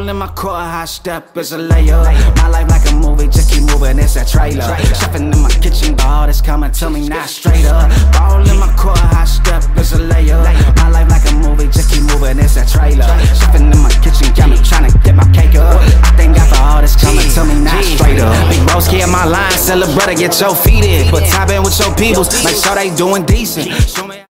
in my court, high step is a layup. My life like a movie, just keep moving, it's a trailer. Chefing in my kitchen, but all this coming to me not straight up. Ball in my court, high step is a layup. My life like a movie, just keep moving, it's a trailer. Chefing in my kitchen, got me trying to get my cake up. I thank God for all this coming to me not straight up. Big broski in my line, celebrate, get your feet in. But top in with your peoples, make sure they doing decent.